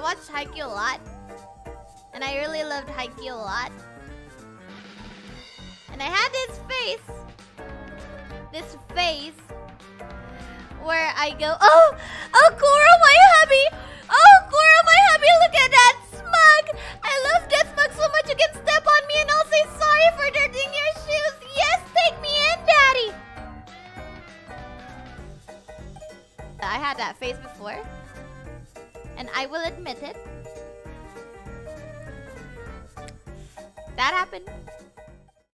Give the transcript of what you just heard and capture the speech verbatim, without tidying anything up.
watched Haikyuu a lot. And I really loved Haikyuu a lot. And I had this face. This face. Where I go, oh! Oh, Goro, my hubby! Oh, Goro, my hubby, look at that smug! I love that smug so much you can step on me and I'll say sorry for dirtying your shoes. Yes, take me in, daddy! I had that face before. And I will admit it. That happened.